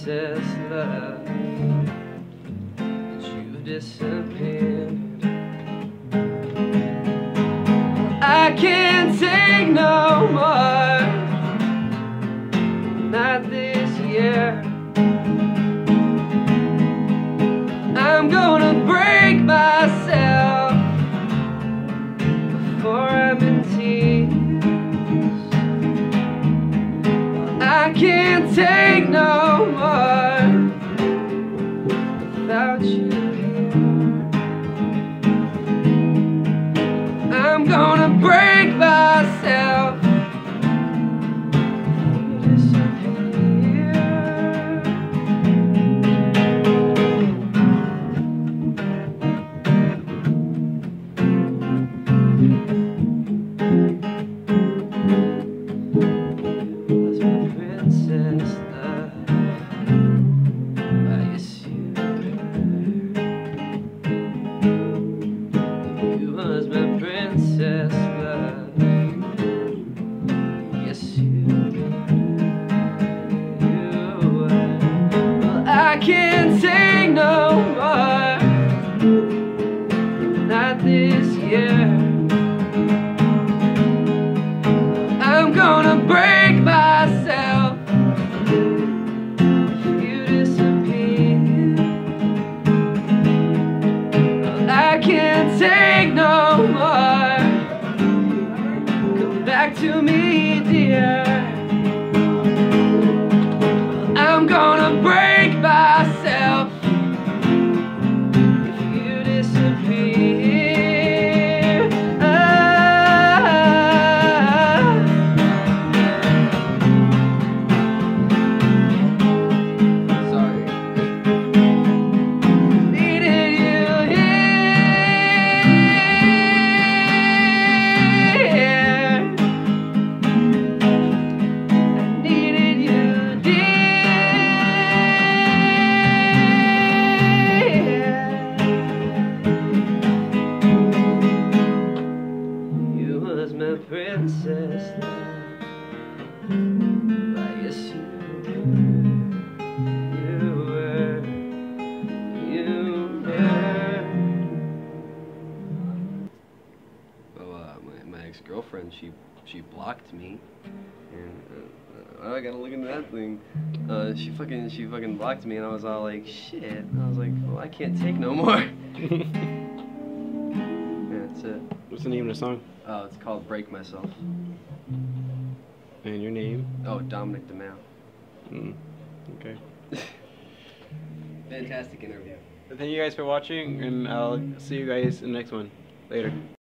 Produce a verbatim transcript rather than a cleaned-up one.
princess love, but you've disappeared. I can't take no more, not this year. I'm gonna break myself before I'm in tears. I can't take no more without you here. I'm gonna break myself. You disappear. Princess love, I guess you were. You was my princess love, yes you were. You were. Well, I can't take no more, not this year. I'm gonna break myself. I can't take no more. Come back to me, dear. I'm gonna break myself if you disappear. Ah. Sorry. Needed you here. Needed you, dear. You was my princess love, I guess you were. You were. You were. Well, uh, my, my ex-girlfriend, she she blocked me, and uh, oh, I gotta look into that thing. Uh, she fucking she fucking blocked me, and I was all like, shit. I was like, well, I can't take no more. Yeah, that's it. What's the name of the song? Oh, it's called Break Myself. And your name? Oh, Dominick. Mm. Okay. Fantastic interview. Thank you guys for watching, and I'll see you guys in the next one. Later.